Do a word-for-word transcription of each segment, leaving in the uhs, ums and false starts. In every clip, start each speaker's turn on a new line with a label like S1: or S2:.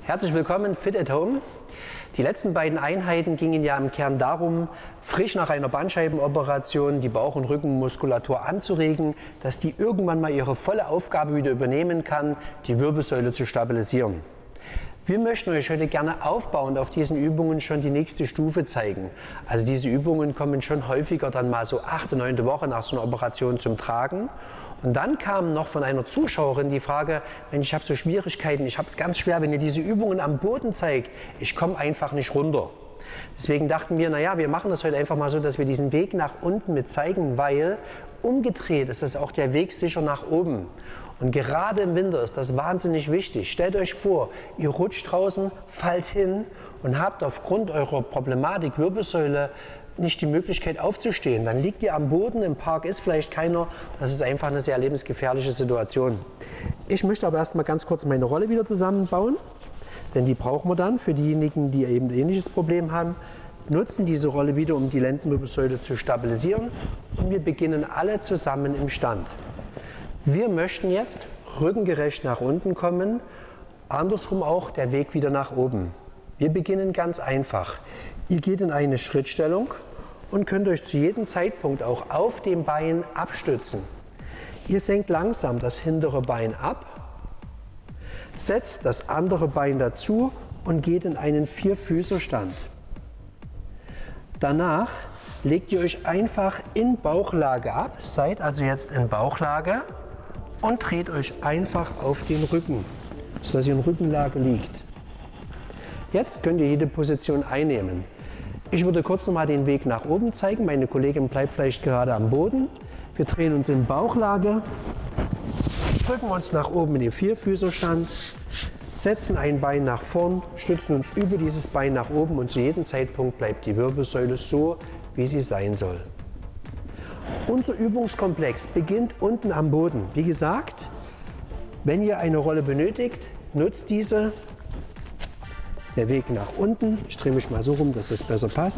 S1: Herzlich willkommen, Fit at Home. Die letzten beiden Einheiten gingen ja im Kern darum, frisch nach einer Bandscheibenoperation die Bauch- und Rückenmuskulatur anzuregen, dass die irgendwann mal ihre volle Aufgabe wieder übernehmen kann, die Wirbelsäule zu stabilisieren. Wir möchten euch heute gerne aufbauend auf diesen Übungen schon die nächste Stufe zeigen. Also diese Übungen kommen schon häufiger dann mal so achte, neunte Woche nach so einer Operation zum Tragen. Und dann kam noch von einer Zuschauerin die Frage, Mensch, ich habe so Schwierigkeiten, ich habe es ganz schwer, wenn ihr diese Übungen am Boden zeigt, ich komme einfach nicht runter. Deswegen dachten wir, naja, wir machen das heute einfach mal so, dass wir diesen Weg nach unten mit zeigen, weil umgedreht ist das auch der Weg sicher nach oben. Und gerade im Winter ist das wahnsinnig wichtig. Stellt euch vor, ihr rutscht draußen, fallt hin und habt aufgrund eurer Problematik Wirbelsäule nicht die Möglichkeit aufzustehen. Dann liegt ihr am Boden, im Park ist vielleicht keiner. Das ist einfach eine sehr lebensgefährliche Situation. Ich möchte aber erst mal ganz kurz meine Rolle wieder zusammenbauen, denn die brauchen wir dann für diejenigen, die eben ein ähnliches Problem haben. Nutzen diese Rolle wieder, um die Lendenwirbelsäule zu stabilisieren, und wir beginnen alle zusammen im Stand. Wir möchten jetzt rückengerecht nach unten kommen, andersrum auch der Weg wieder nach oben. Wir beginnen ganz einfach. Ihr geht in eine Schrittstellung und könnt euch zu jedem Zeitpunkt auch auf dem Bein abstützen. Ihr senkt langsam das hintere Bein ab, setzt das andere Bein dazu und geht in einen Vierfüßerstand. Danach legt ihr euch einfach in Bauchlage ab, seid also jetzt in Bauchlage und dreht euch einfach auf den Rücken, sodass ihr in Rückenlage liegt. Jetzt könnt ihr jede Position einnehmen. Ich würde kurz noch mal den Weg nach oben zeigen. Meine Kollegin bleibt vielleicht gerade am Boden. Wir drehen uns in Bauchlage, drücken uns nach oben in den Vierfüßerstand, setzen ein Bein nach vorn, stützen uns über dieses Bein nach oben und zu jedem Zeitpunkt bleibt die Wirbelsäule so, wie sie sein soll. Unser Übungskomplex beginnt unten am Boden. Wie gesagt, wenn ihr eine Rolle benötigt, nutzt diese. Der Weg nach unten, ich drehe mich mal so rum, dass das besser passt.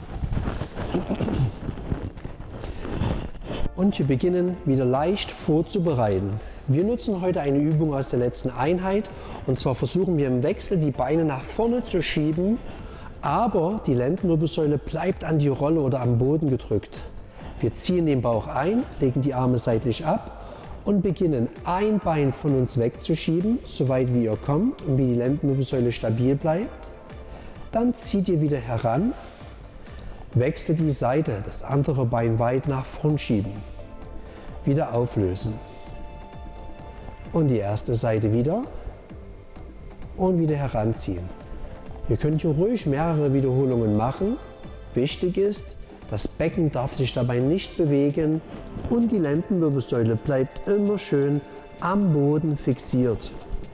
S1: Und wir beginnen wieder leicht vorzubereiten. Wir nutzen heute eine Übung aus der letzten Einheit, und zwar versuchen wir im Wechsel die Beine nach vorne zu schieben, aber die Lendenwirbelsäule bleibt an die Rolle oder am Boden gedrückt. Wir ziehen den Bauch ein, legen die Arme seitlich ab und beginnen, ein Bein von uns wegzuschieben, so weit wie ihr kommt und wie die Lendenwirbelsäule stabil bleibt. Dann zieht ihr wieder heran, wechselt die Seite, das andere Bein weit nach vorn schieben, wieder auflösen. Und die erste Seite wieder und wieder heranziehen. Ihr könnt hier ruhig mehrere Wiederholungen machen. Wichtig ist, das Becken darf sich dabei nicht bewegen und die Lendenwirbelsäule bleibt immer schön am Boden fixiert.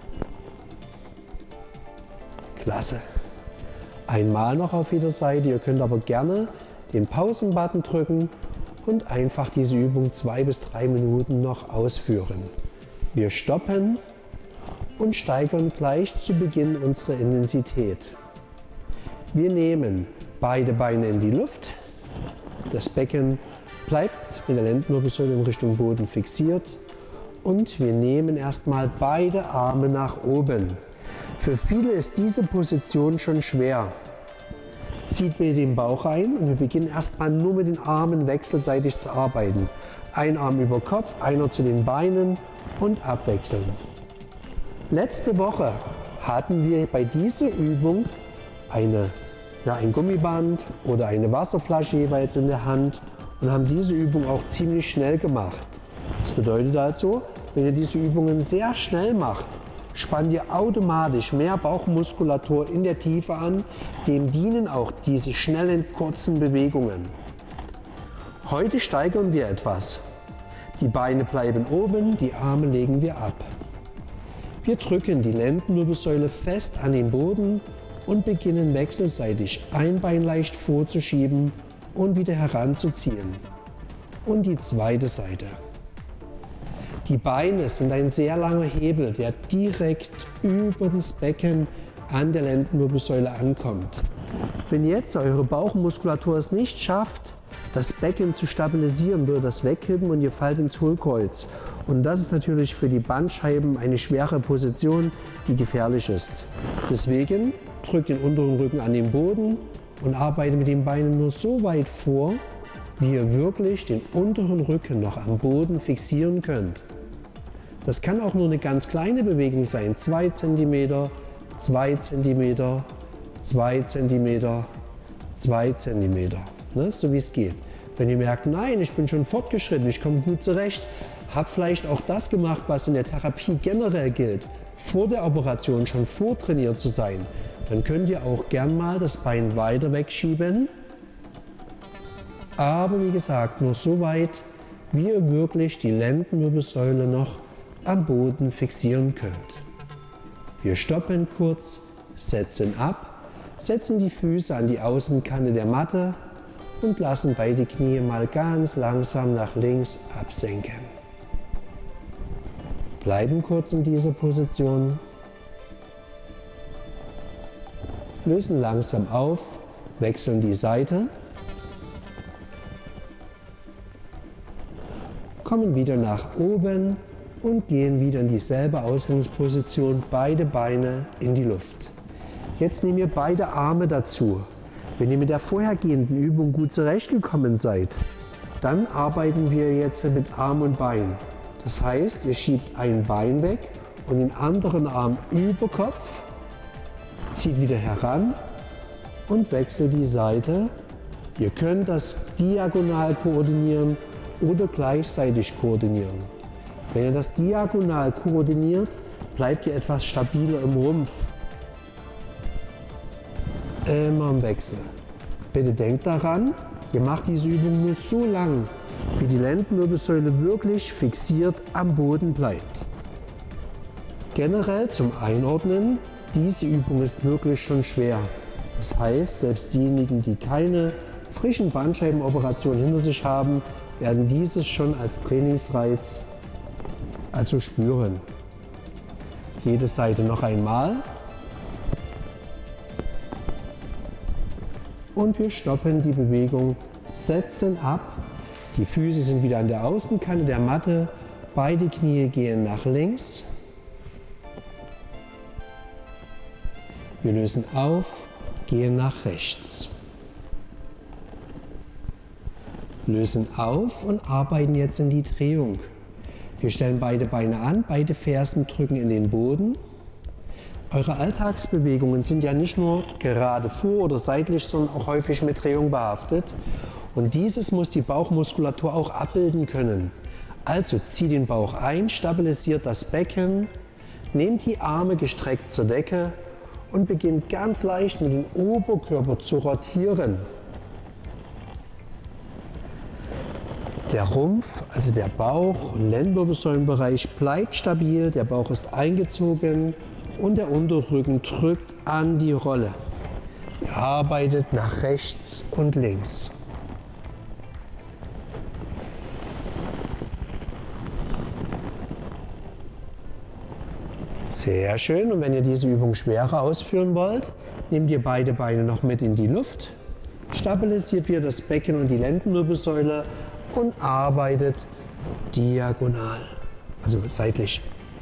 S1: Klasse. Einmal noch auf jeder Seite. Ihr könnt aber gerne den Pausen-Button drücken und einfach diese Übung zwei bis drei Minuten noch ausführen. Wir stoppen und steigern gleich zu Beginn unsere Intensität. Wir nehmen beide Beine in die Luft. Das Becken bleibt mit der Lendenwirbelsäule in Richtung Boden fixiert und wir nehmen erstmal beide Arme nach oben. Für viele ist diese Position schon schwer. Zieht mir den Bauch ein und wir beginnen erstmal nur mit den Armen wechselseitig zu arbeiten. Ein Arm über Kopf, einer zu den Beinen und abwechseln. Letzte Woche hatten wir bei dieser Übung eine Ja, ein Gummiband oder eine Wasserflasche jeweils in der Hand und haben diese Übung auch ziemlich schnell gemacht. Das bedeutet also, wenn ihr diese Übungen sehr schnell macht, spannt ihr automatisch mehr Bauchmuskulatur in der Tiefe an. Dem dienen auch diese schnellen, kurzen Bewegungen. Heute steigern wir etwas. Die Beine bleiben oben, die Arme legen wir ab. Wir drücken die Lendenwirbelsäule fest an den Boden und beginnen wechselseitig ein Bein leicht vorzuschieben und wieder heranzuziehen. Und die zweite Seite. Die Beine sind ein sehr langer Hebel, der direkt über das Becken an der Lendenwirbelsäule ankommt. Wenn jetzt eure Bauchmuskulatur es nicht schafft, das Becken zu stabilisieren durch das Wegkippen und ihr fallt ins Hohlkreuz. Und das ist natürlich für die Bandscheiben eine schwere Position, die gefährlich ist. Deswegen drückt den unteren Rücken an den Boden und arbeitet mit den Beinen nur so weit vor, wie ihr wirklich den unteren Rücken noch am Boden fixieren könnt. Das kann auch nur eine ganz kleine Bewegung sein, zwei Zentimeter, zwei Zentimeter, zwei Zentimeter, zwei Zentimeter, ne? So wie es geht. Wenn ihr merkt, nein, ich bin schon fortgeschritten, ich komme gut zurecht, habt vielleicht auch das gemacht, was in der Therapie generell gilt, vor der Operation schon vortrainiert zu sein, dann könnt ihr auch gern mal das Bein weiter wegschieben. Aber wie gesagt, nur so weit, wie ihr wirklich die Lendenwirbelsäule noch am Boden fixieren könnt. Wir stoppen kurz, setzen ab, setzen die Füße an die Außenkante der Matte und lassen beide Knie mal ganz langsam nach links absenken. Bleiben kurz in dieser Position, lösen langsam auf, wechseln die Seite, kommen wieder nach oben und gehen wieder in dieselbe Ausgangsposition, beide Beine in die Luft. Jetzt nehmt ihr beide Arme dazu. Wenn ihr mit der vorhergehenden Übung gut zurechtgekommen seid, dann arbeiten wir jetzt mit Arm und Bein. Das heißt, ihr schiebt ein Bein weg und den anderen Arm über Kopf, zieht wieder heran und wechselt die Seite. Ihr könnt das diagonal koordinieren oder gleichzeitig koordinieren. Wenn ihr das diagonal koordiniert, bleibt ihr etwas stabiler im Rumpf. Immer im Wechsel. Bitte denkt daran, ihr macht diese Übung nur so lang, wie die Lendenwirbelsäule wirklich fixiert am Boden bleibt. Generell zum Einordnen, diese Übung ist wirklich schon schwer. Das heißt, selbst diejenigen, die keine frischen Bandscheibenoperationen hinter sich haben, werden dieses schon als Trainingsreiz also spüren. Jede Seite noch einmal. Und wir stoppen die Bewegung, setzen ab. Die Füße sind wieder an der Außenkante der Matte. Beide Knie gehen nach links. Wir lösen auf, gehen nach rechts. Lösen auf und arbeiten jetzt in die Drehung. Wir stellen beide Beine an, beide Fersen drücken in den Boden. Eure Alltagsbewegungen sind ja nicht nur gerade vor oder seitlich, sondern auch häufig mit Drehung behaftet. Und dieses muss die Bauchmuskulatur auch abbilden können. Also zieht den Bauch ein, stabilisiert das Becken, nehmt die Arme gestreckt zur Decke und beginnt ganz leicht mit dem Oberkörper zu rotieren. Der Rumpf, also der Bauch- und Lendenwirbelsäulenbereich bleibt stabil, der Bauch ist eingezogen und der Unterrücken drückt an die Rolle. Ihr arbeitet nach rechts und links. Sehr schön. Und wenn ihr diese Übung schwerer ausführen wollt, nehmt ihr beide Beine noch mit in die Luft, stabilisiert wieder das Becken und die Lendenwirbelsäule und arbeitet diagonal, also seitlich.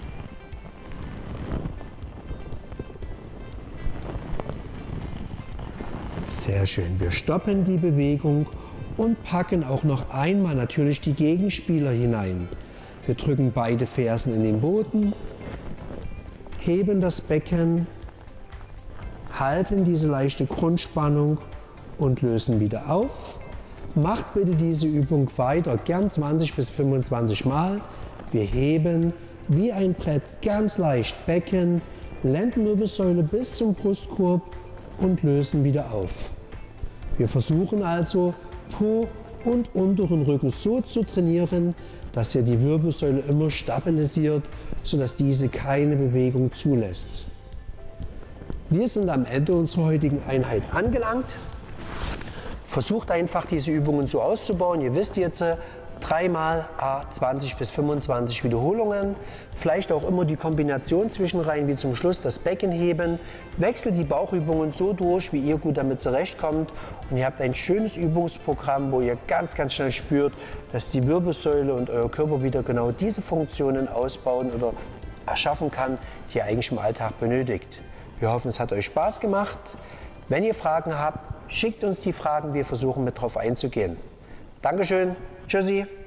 S1: Sehr schön. Wir stoppen die Bewegung und packen auch noch einmal natürlich die Gegenspieler hinein. Wir drücken beide Fersen in den Boden, heben das Becken, halten diese leichte Grundspannung und lösen wieder auf. Macht bitte diese Übung weiter, gern zwanzig bis fünfundzwanzig Mal. Wir heben wie ein Brett ganz leicht Becken, Lendenwirbelsäule bis zum Brustkorb und lösen wieder auf. Wir versuchen also, Po und unteren Rücken so zu trainieren, dass ihr die Wirbelsäule immer stabilisiert, sodass diese keine Bewegung zulässt. Wir sind am Ende unserer heutigen Einheit angelangt. Versucht einfach, diese Übungen so auszubauen. Ihr wisst jetzt, dreimal a zwanzig bis fünfundzwanzig Wiederholungen. Vielleicht auch immer die Kombination zwischenrein, wie zum Schluss das Becken heben. Wechselt die Bauchübungen so durch, wie ihr gut damit zurechtkommt. Und ihr habt ein schönes Übungsprogramm, wo ihr ganz, ganz schnell spürt, dass die Wirbelsäule und euer Körper wieder genau diese Funktionen ausbauen oder erschaffen kann, die ihr eigentlich im Alltag benötigt. Wir hoffen, es hat euch Spaß gemacht. Wenn ihr Fragen habt, schickt uns die Fragen, wir versuchen mit drauf einzugehen. Dankeschön, tschüssi.